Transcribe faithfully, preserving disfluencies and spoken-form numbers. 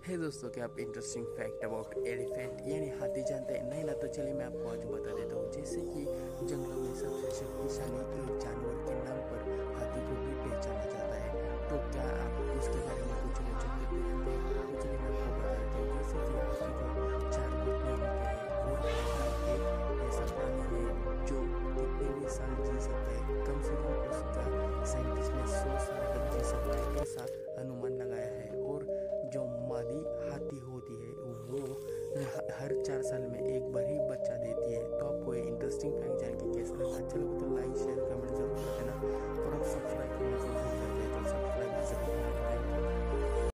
है दोस्तों, क्या आप इंटरेस्टिंग फैक्ट अबाउट एलिफेंट यानी हाथी जानते हैं? नहीं ना, तो चलिए मैं आपको आज बता देता हूँ। जैसे कि जंगलों में सबसे शक्तिशाली एक जानवर के नाम पर हाथी को भी पहचाना जाता है। तो क्या आप इसके बारे में कुछ रोचक देखते जानते हैं? तो चलिए मैं आपको बता देता हूँ। जैसे कि हाथी को चार घुटने होते हैं और हाथी एक ऐसा प्राणी है जो कितने भी साल जी सकता है। कम से कम उसका साइंटिस्ट ने सौ साल तक जी सकता है ऐसा अनुमान लगाया है। और जो मादी हाथी होती है वो हर चार साल में एक बार ही बच्चा देती है। तो आपको ये इंटरेस्टिंग फैक्ट जान के कैसा लगा? अच्छा लगा तो